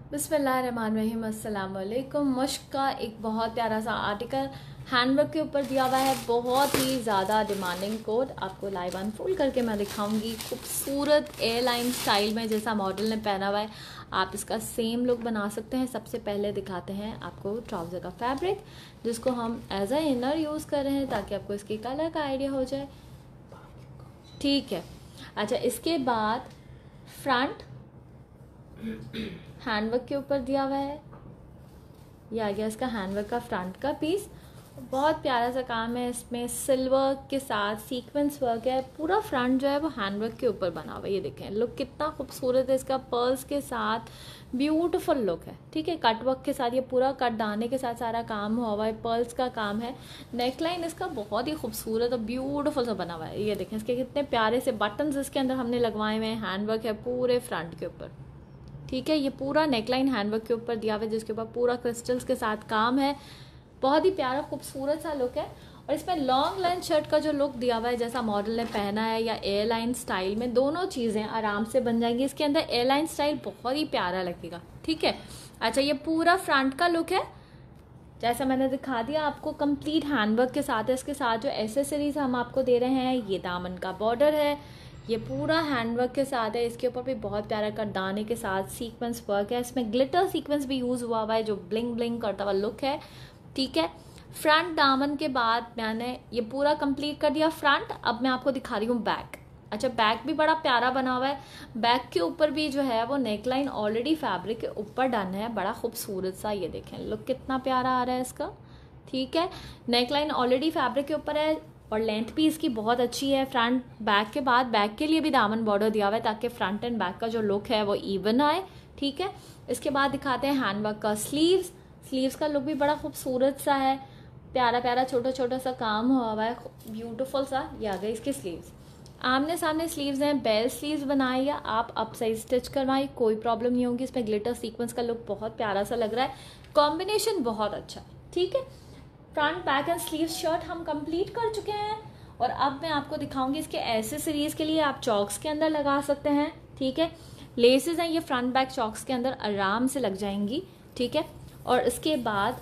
बिस्मिल्लाहिर्रहमानिर्रहीम, अस्सलाम वालेकुम। मुश्क का एक बहुत प्यारा सा आर्टिकल हैंडवर्क के ऊपर दिया हुआ है, बहुत ही ज़्यादा डिमांडिंग कोड। आपको लाइव अनफोल्ड करके मैं दिखाऊंगी। खूबसूरत एयरलाइन स्टाइल में जैसा मॉडल ने पहना हुआ है, आप इसका सेम लुक बना सकते हैं। सबसे पहले दिखाते हैं आपको ट्राउज़र का फैब्रिक, जिसको हम एज अ इनर यूज़ कर रहे हैं ताकि आपको इसकी कलर का आइडिया हो जाए। ठीक है, अच्छा, इसके बाद फ्रंट हैंडवर्क के ऊपर दिया हुआ है। ये आ गया इसका हैंडवर्क का फ्रंट का पीस। बहुत प्यारा सा काम है, इसमें सिल्वर के साथ सीक्वेंस वर्क है। पूरा फ्रंट जो है वो हैंडवर्क के ऊपर बना हुआ है। ये देखें लुक कितना खूबसूरत है इसका, पर्ल्स के साथ ब्यूटीफुल लुक है। ठीक है, कट वर्क के साथ, ये पूरा कट दाने के साथ सारा काम हुआ है, पर्ल्स का काम है। नेकलाइन इसका बहुत ही खूबसूरत और ब्यूटीफुल सा बना हुआ है। ये देखें इसके कितने प्यारे से बटन्स इसके अंदर हमने लगवाए हुए हैं। हैंडवर्क है पूरे फ्रंट के ऊपर। ठीक है, ये पूरा नेकलाइन हैंडवर्क के ऊपर दिया हुआ है, जिसके ऊपर पूरा क्रिस्टल्स के साथ काम है। बहुत ही प्यारा खूबसूरत सा लुक है। और इसमें लॉन्ग लेंथ शर्ट का जो लुक दिया हुआ है, जैसा मॉडल ने पहना है, या एयरलाइन स्टाइल में, दोनों चीज़ें आराम से बन जाएंगी। इसके अंदर एयरलाइन स्टाइल बहुत ही प्यारा लगेगा। ठीक है, अच्छा, ये पूरा फ्रंट का लुक है जैसा मैंने दिखा दिया आपको, कंप्लीट हैंडवर्क के साथ है। इसके साथ जो एसेसरीज हम आपको दे रहे हैं, ये दामन का बॉर्डर है, ये पूरा हैंडवर्क के साथ है। इसके ऊपर भी बहुत प्यारा करदाने के साथ सीक्वेंस वर्क है। इसमें ग्लिटर सीक्वेंस भी यूज़ हुआ हुआ है, जो ब्लिंग ब्लिंग करता हुआ लुक है। ठीक है, फ्रंट दामन के बाद मैंने ये पूरा कंप्लीट कर दिया फ्रंट। अब मैं आपको दिखा रही हूँ बैक। अच्छा, बैक भी बड़ा प्यारा बना हुआ है। बैक के ऊपर भी जो है वो नेकलाइन ऑलरेडी फैब्रिक के ऊपर डन है, बड़ा खूबसूरत सा। ये देखें लुक कितना प्यारा आ रहा है इसका। ठीक है, नेकलाइन ऑलरेडी फैब्रिक के ऊपर है और लेंथ भी इसकी बहुत अच्छी है। फ्रंट बैक के बाद बैक के लिए भी दामन बॉर्डर दिया हुआ है, ताकि फ्रंट एंड बैक का जो लुक है वो इवन आए। ठीक है, इसके बाद दिखाते हैं हैंडवर्क का स्लीव्स। स्लीव्स का लुक भी बड़ा खूबसूरत सा है, प्यारा प्यारा छोटा छोटा सा काम हुआ हुआ है, ब्यूटीफुल सा। ये आ गए इसके स्लीव्स। आमने सामने स्लीव्स हैं, बेल स्लीव्स बनाए या आप अप साइज स्टिच करवाएं, कोई प्रॉब्लम नहीं होगी। इसमें ग्लिटर सीक्वेंस का लुक बहुत प्यारा सा लग रहा है, कॉम्बिनेशन बहुत अच्छा है। ठीक है, front back and sleeve shirt हम कंप्लीट कर चुके हैं। और अब मैं आपको दिखाऊंगी इसके एसेसरीज के लिए आप चॉक्स के अंदर लगा सकते हैं। ठीक है, लेसेस हैं, ये फ्रंट बैक चॉक्स के अंदर आराम से लग जाएंगी। ठीक है, और इसके बाद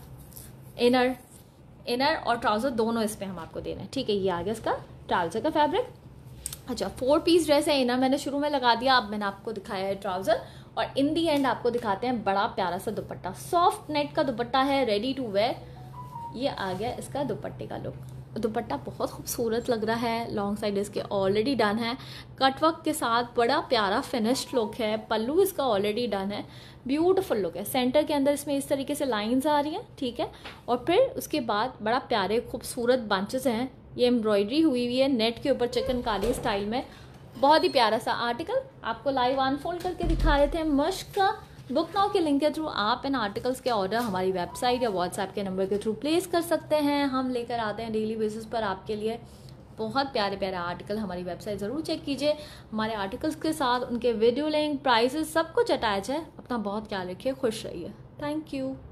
इनर और ट्राउजर दोनों इस पे हम आपको दे रहे हैं। ठीक है, ये आ गया इसका ट्राउजर का फैब्रिक। अच्छा, 4 पीस ड्रेस है। इनर मैंने शुरू में लगा दिया, अब मैंने आपको दिखाया है ट्राउजर। और इन दी एंड आपको दिखाते हैं बड़ा प्यारा सा दुपट्टा। सॉफ्ट नेट का दुपट्टा है, रेडी टू वेयर। ये आ गया इसका दुपट्टे का लुक। दुपट्टा बहुत खूबसूरत लग रहा है, लॉन्ग साइड इसके ऑलरेडी डन है, कटवर्क के साथ बड़ा प्यारा फिनिश्ड लुक है। पल्लू इसका ऑलरेडी डन है, ब्यूटीफुल लुक है। सेंटर के अंदर इसमें इस तरीके से लाइंस आ रही हैं। ठीक है, और फिर उसके बाद बड़ा प्यारे खूबसूरत बंचेस हैं। ये एम्ब्रॉयडरी हुई हुई है नेट के ऊपर चिकनकारी स्टाइल में। बहुत ही प्यारा सा आर्टिकल आपको लाइव अनफोल्ड करके दिखा रहे थे। मश्क का बुक नाउ के लिंक के थ्रू आप इन आर्टिकल्स के ऑर्डर हमारी वेबसाइट या व्हाट्सएप के नंबर के थ्रू प्लेस कर सकते हैं। हम लेकर आते हैं डेली बेसिस पर आपके लिए बहुत प्यारे प्यारे आर्टिकल। हमारी वेबसाइट ज़रूर चेक कीजिए। हमारे आर्टिकल्स के साथ उनके वीडियो लिंक, प्राइसेस सब कुछ अटैच है। अपना बहुत ख्याल रखिए, खुश रहिए। Thank you.